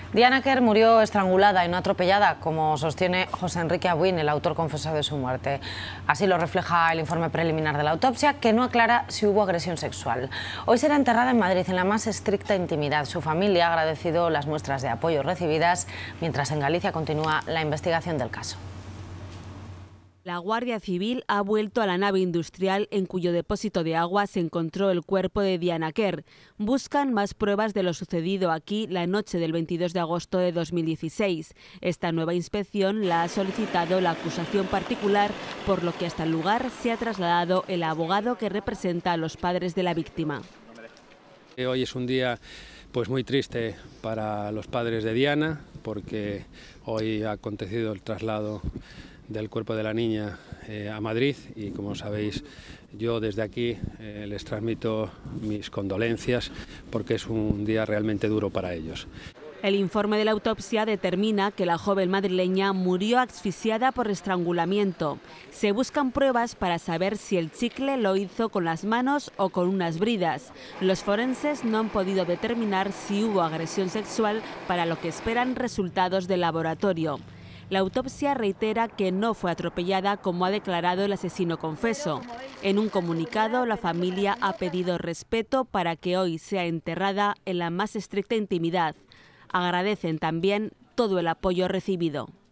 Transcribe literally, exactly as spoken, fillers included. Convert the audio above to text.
Diana Quer murió estrangulada y no atropellada, como sostiene José Enrique Abuin, el autor confeso de su muerte. Así lo refleja el informe preliminar de la autopsia, que no aclara si hubo agresión sexual. Hoy será enterrada en Madrid en la más estricta intimidad. Su familia ha agradecido las muestras de apoyo recibidas, mientras en Galicia continúa la investigación del caso. La Guardia Civil ha vuelto a la nave industrial en cuyo depósito de agua se encontró el cuerpo de Diana Quer. Buscan más pruebas de lo sucedido aquí la noche del veintidós de agosto de dos mil dieciséis. Esta nueva inspección la ha solicitado la acusación particular, por lo que hasta el lugar se ha trasladado el abogado que representa a los padres de la víctima. Hoy es un día pues muy triste para los padres de Diana, porque hoy ha acontecido el traslado del cuerpo de la niña eh, a Madrid y, como sabéis, yo desde aquí eh, les transmito mis condolencias porque es un día realmente duro para ellos. El informe de la autopsia determina que la joven madrileña murió asfixiada por estrangulamiento. Se buscan pruebas para saber si el chicle lo hizo con las manos o con unas bridas. Los forenses no han podido determinar si hubo agresión sexual, para lo que esperan resultados del laboratorio. La autopsia reitera que no fue atropellada, como ha declarado el asesino confeso. En un comunicado, la familia ha pedido respeto para que hoy sea enterrada en la más estricta intimidad. Agradecen también todo el apoyo recibido.